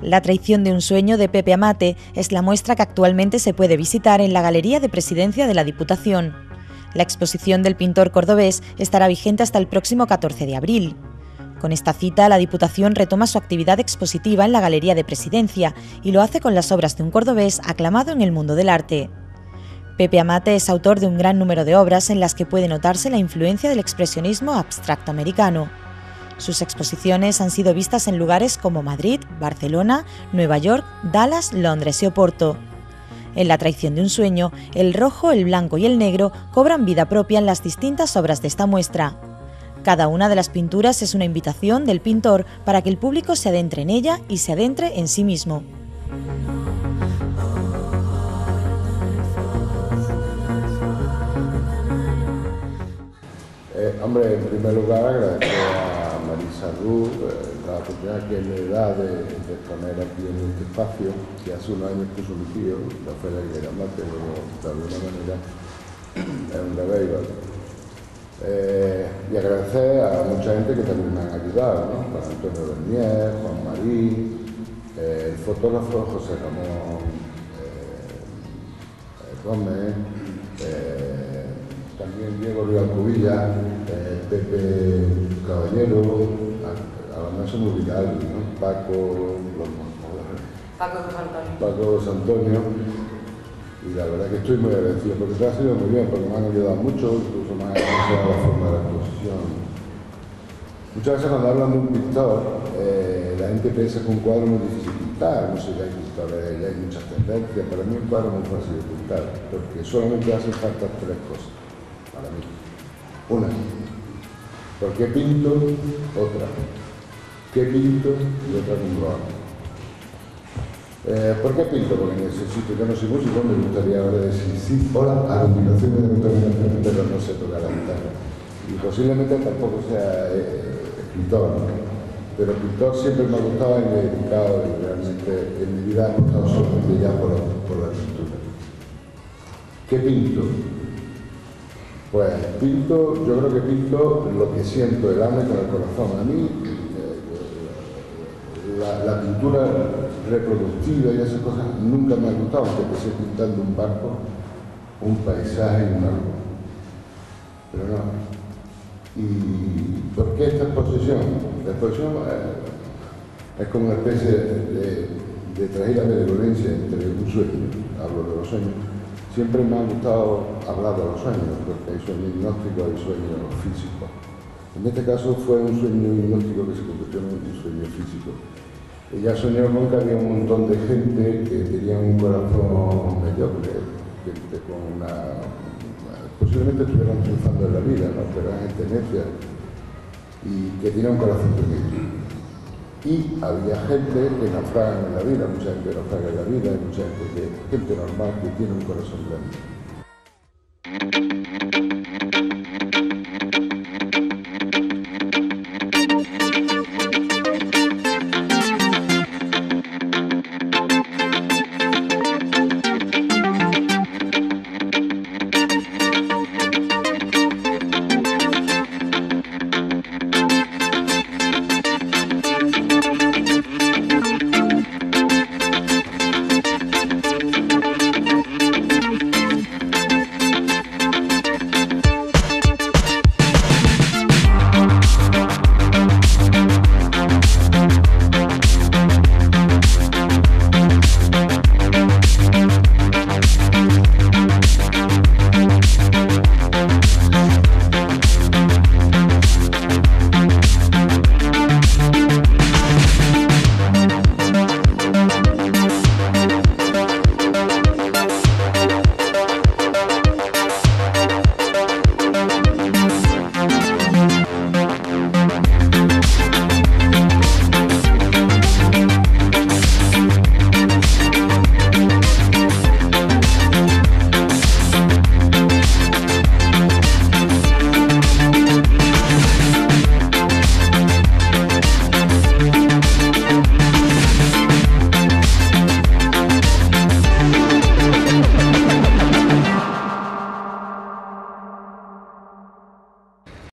La traición de un sueño de Pepe Amate es la muestra que actualmente se puede visitar en la Galería de Presidencia de la Diputación. La exposición del pintor cordobés estará vigente hasta el próximo 14 de abril. Con esta cita, la Diputación retoma su actividad expositiva en la Galería de Presidencia y lo hace con las obras de un cordobés aclamado en el mundo del arte. Pepe Amate es autor de un gran número de obras en las que puede notarse la influencia del expresionismo abstracto americano. Sus exposiciones han sido vistas en lugares como Madrid, Barcelona, Nueva York, Dallas, Londres y Oporto. En La traición de un sueño, el rojo, el blanco y el negro cobran vida propia en las distintas obras de esta muestra. Cada una de las pinturas es una invitación del pintor para que el público se adentre en ella y se adentre en sí mismo. Hombre, en primer lugar agradecer a Marisa Ruz la oportunidad que me da de exponer aquí en este espacio, que hace unos años puso mi tío, Rafael Aguilera Mate, pero de alguna manera es un revival. Y agradecer a mucha gente que también me han ayudado, ¿no? Juan Antonio Bernier, Juan Marí, el fotógrafo José Ramón Gómez, también Diego Rivalcubilla, Pepe Caballero, además somos virales, ¿no? Paco Santonio, y la verdad que estoy muy agradecido porque te ha sido muy bien, porque me han ayudado mucho, incluso me han enseñado la forma de la exposición. Muchas veces cuando hablan de un pintor, la gente piensa que un cuadro es muy difícil de pintar, no sé, ya hay pintores, ya hay muchas tendencias, para mí un cuadro es muy fácil de pintar, porque solamente hacen falta tres cosas. Para mí. Una, ¿por qué pinto? Otra, ¿qué pinto? Y otra, ¿cómo lo hago? ¿Por qué pinto? Porque necesito, yo no soy músico, me gustaría ahora decir sí, hola, a continuación de determinación, pero no sé tocar la guitarra. Y posiblemente tampoco sea escritor, ¿no? Pero pintor siempre me ha gustado y me he dedicado, y realmente en mi vida he estado solamente ya por la pintura. ¿Qué pinto? Pues pinto, yo creo que pinto lo que siento, el alma con el corazón. A mí la pintura reproductiva y esas cosas nunca me han gustado, aunque empecé pintando un barco, un paisaje y un árbol. Pero no. ¿Y por qué esta exposición? La exposición es como una especie de traer la benevolencia entre un sueño, hablo de los sueños. Siempre me ha gustado hablar de los sueños, porque hay sueños gnósticos y sueños físicos. En este caso fue un sueño gnóstico que se convirtió en un sueño físico. Ella soñó con que había un montón de gente que tenía un corazón mediocre, gente con posiblemente estuvieran triunfando en la vida, ¿no? Pero eran gente necia y que tenía un corazón pequeño. Y había gente que naufraga en la vida, mucha gente naufraga en la vida, y mucha gente normal que tiene un corazón grande.